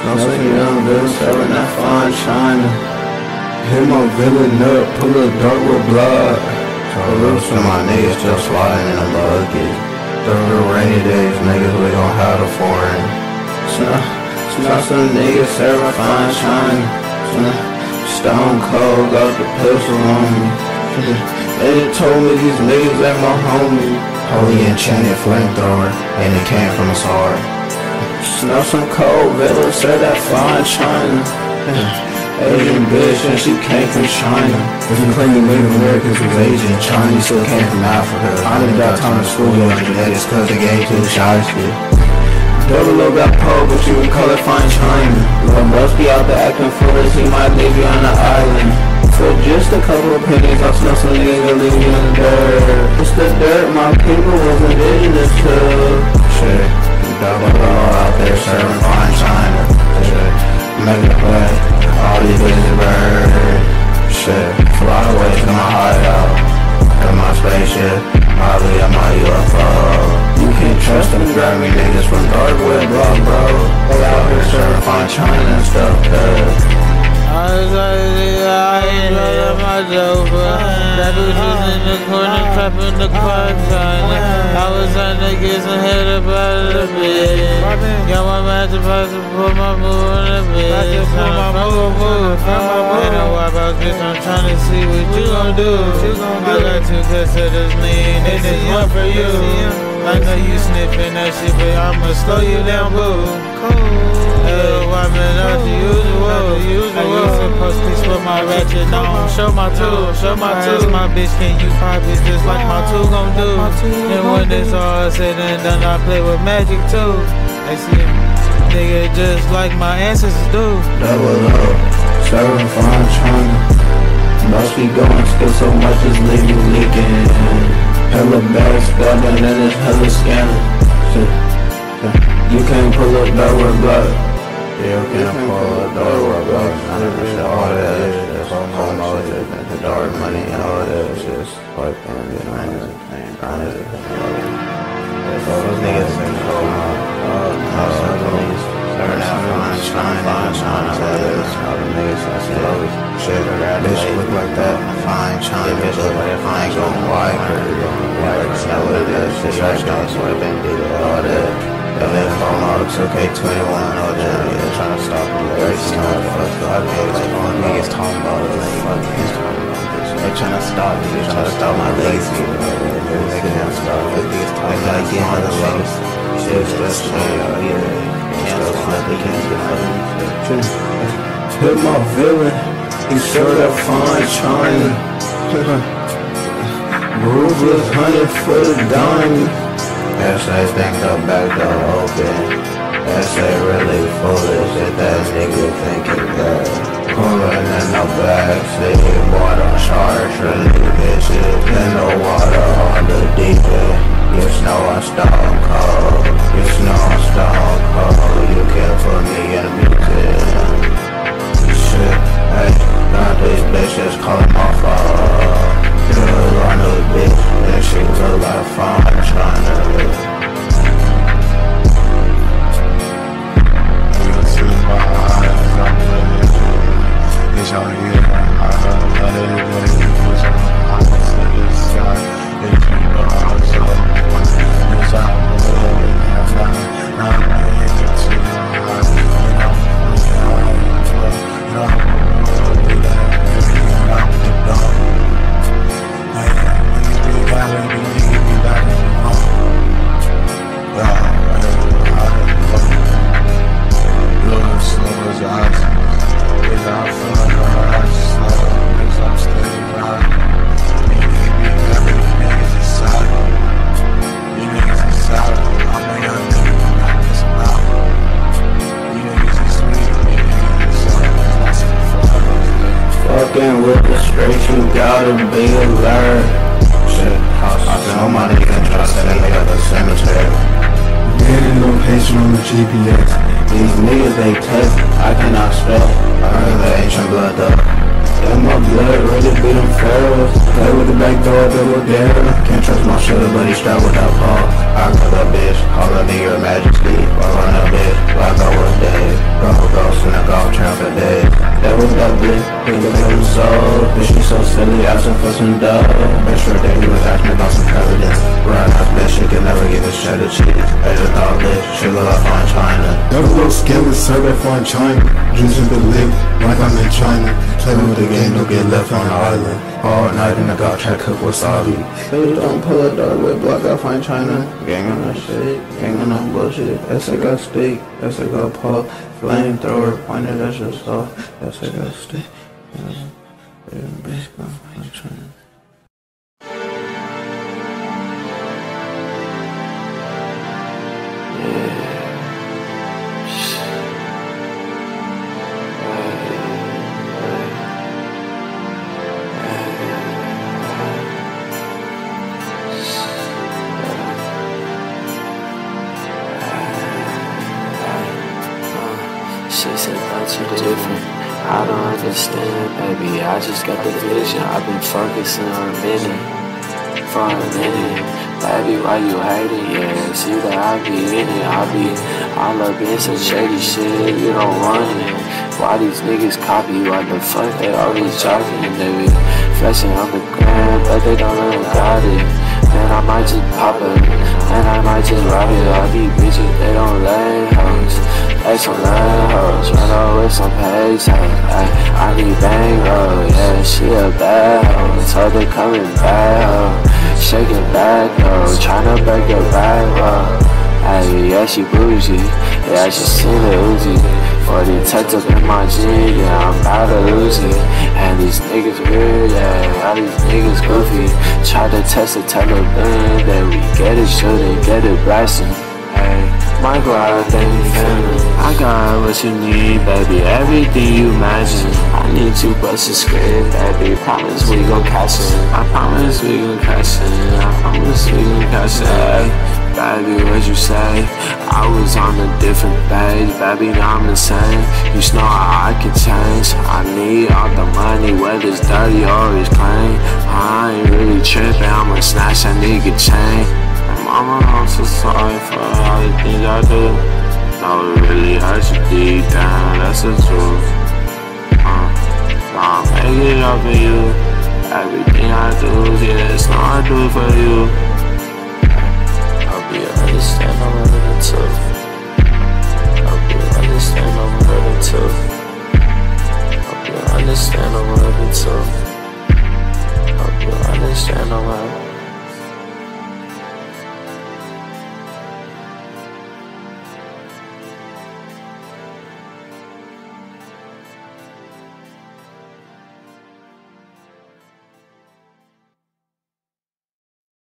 Smelling young girl, serving that fine china. Hit my villain up, pull a dart with blood. Salutes to my niggas still sliding in a bucket. Through the rainy days, niggas, we gon' have the foreign. Smell some niggas serving fine china. Stone cold, got the pistol on me. They just told me these niggas ain't my homie. Holy enchanted flamethrower, and it came from a sword. Smell some cold villain, serve that fine china. Asian bitch and she came from China. If you claim you Native Americans was Asian, Chinese still came from Africa. I done got time to school on genetics cause they gave too shy shit. Double O got pole, but you can call it fine China. Lil Busby out there acting foolish, he might leave you on the island. For just a couple of pennies, I'll smell some niggas that leave you in the dirt. It's the dirt my people was indigenous to. Shit, double O out there serving fine China. Shit, make it play. All these bitches bird. Shit, fly away to my hideout. In my spaceship, probably on my UFO. You can't trust them grimy niggas from dark web block, bro. They out here serving fine China and stuff, cuz I was like, my dope, that bitch was in the corner, trapping the car China. I was trying to get some head up out of the bed. Got my man to pass and put my move on the bed. Move. They don't wipe out this, I'm trying to see what you gon' do. I got 2 cassettes lean, this is one for you. I know you sniffing that shit, but I'ma slow you down, boo. Woman, not the usual. You supposed to split my ratchet on. Show my tool. My bitch can't use poppers just like my tool gon' do. And when it's all said and done, I play with magic too. I see it, nigga, just like my ancestors do. Double O, serving fine China. Must be going still so much as leave you leaking. Hella bad scubbing and it's hella scanning. You can't pull up door with blood. Yeah, you can't pull up door with blood. All that is all the dark money and all that is just like grinding. Those niggas been cold. Serving out fine China. All the niggas I see shit, bitch look like that. Fine China, bitch look like that. I ain't gon' wipe her. Know what it is. Shit, I got sweat been did all that. And then it's okay, 21, all that. Yeah, trying to stop them. Every single fuck. Niggas talking about it. They trying to stop me. They trying to stop my legacy. They can't stop it. They gotta get on the legs. Shit's just shit. Can't stop. They can't get it. Hit my villain. He showed that fine China. Ruthless 100-foot diamond. SA think the back door open. SA really foolish if that nigga think it bad. Pulling in the backseat, water charge, really bitches. In the water on the deep end. You know I'm stone cold. You know I'm stone cold. You can't put me in a museum. Shit, hey, got these bitches calling my phone. You run a bitch, and she look like fine China. With the straight, you gotta be alert. Shit, I know my nigga try to set me up a cemetery. Getting no patient on the GPS. These niggas they test, I cannot spell. I heard the ancient blood though. Yeah, my blood really be them pharaohs. Play with the back door, double dare. Can't trust my shoulder, but he strapped without Paul. I call that bitch, call that nigga your majesty. Fuck on that bitch, like I was dead. Go, with that bitch. Think of it was old, but she so silly, asking for some dough. Make sure that he was asking about some presidents. Run out bitch, she can never get his cheddar cheese. Hey, the dog bitch, she look like FįñęČhįñã. Double low skin with serve at FįñęČhįñã. Juicing the lick like I'm in China. Play with the game, don't get left on the island. All night in the God try to cook wasabi. Please don't pull a dog with block out FįñęČhįñã. Gang on that shit, gang on that bullshit. That's a got steak, that's a got pop. Flamethrower pointed at yourself. That's a got steak. FįñęČhįñã. She said that you different. I don't understand, baby. I just got the vision. I've been focusing on a minute. For a minute. Baby, why you hating? Yeah, see that I be in it. I love being some shady shit. You don't want it. Why these niggas copy? Why the fuck they always jogging? They be flexing on the ground, but they don't know got it. Man, I might just pop it. And I might just rob it. All these bitches, they don't lay hoes. They some lame hoes. Run over with some pace hoes. I need bankroll. Yeah, she a bad hoe. Told her coming back hoe. Shaking back hoe. Tryna break your back hoe. Hey, yeah, she bougie. Yeah, she seen the Uzi. 40 tucked up in my jeans. Yeah, I'm about to lose it. And these niggas weird. Yeah, all these niggas goofy. Try to test the Taliban. That we get it shooting, get it blasting. Hey, my God, thank you, family. I got what you need, baby. Everything you imagine. I need to bust a script, baby. Promise we gon' cash it. I promise we gon' cash it. I promise we gon' cash it. Hey, baby, what you say? I was on a different page, baby. Now I'm insane. You know how I can change. I need all the money, whether it's dirty or it's clean. I ain't really tripping. I'ma snatch that nigga chain. Mama, I'm so sorry for all the things I do. No, it really hurts you deep down, that's the truth. I'll make it up for you. Everything I do, yes, no, I do it for you. I'll be understand, I'm living it too.